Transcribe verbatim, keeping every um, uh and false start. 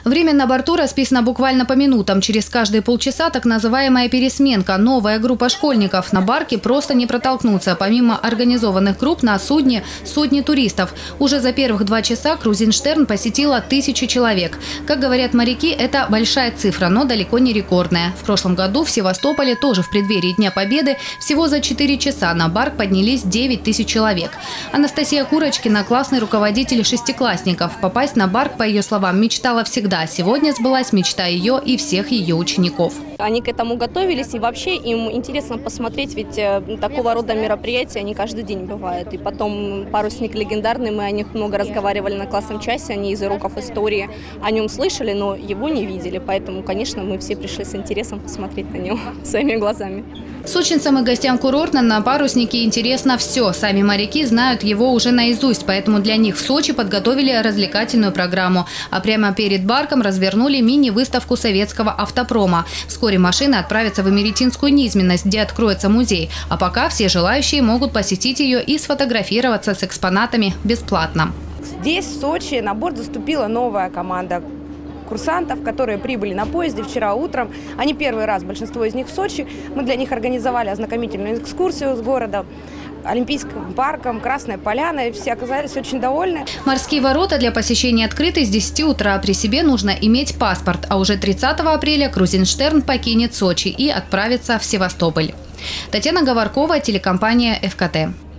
Время на борту расписано буквально по минутам. Через каждые полчаса так называемая пересменка. Новая группа школьников. На барке просто не протолкнуться. Помимо организованных групп на судне сотни туристов. Уже за первых два часа Крузенштерн посетила тысячи человек. Как говорят моряки, это большая цифра, но далеко не рекордная. В прошлом году в Севастополе, тоже в преддверии Дня Победы, всего за четыре часа на барк поднялись девять тысяч человек. Анастасия Курочкина – классный руководитель шестиклассников. Попасть на барк, по ее словам, мечтала всегда. Сегодня сбылась мечта ее и всех ее учеников. Они к этому готовились, и вообще им интересно посмотреть, ведь такого рода мероприятия, они каждый день бывают. И потом парусник легендарный, мы о них много разговаривали на классном часе, они из уроков истории о нем слышали, но его не видели. Поэтому, конечно, мы все пришли с интересом посмотреть на него своими глазами. Сочинцам и гостям курорта на паруснике интересно все. Сами моряки знают его уже наизусть, поэтому для них в Сочи подготовили развлекательную программу. А прямо перед барком развернули мини-выставку советского автопрома. Вскоре машины отправятся в Имеретинскую низменность, где откроется музей. А пока все желающие могут посетить ее и сфотографироваться с экспонатами бесплатно. Здесь, в Сочи, на борт заступила новая команда курсантов, которые прибыли на поезде вчера утром. Они первый раз, большинство из них в Сочи. Мы для них организовали ознакомительную экскурсию с городом, Олимпийским парком, Красной Поляной. Все оказались очень довольны. Морские ворота для посещения открыты с десяти утра. При себе нужно иметь паспорт. А уже тридцатого апреля Крузенштерн покинет Сочи и отправится в Севастополь. Татьяна Говоркова, телекомпания эф ка тэ.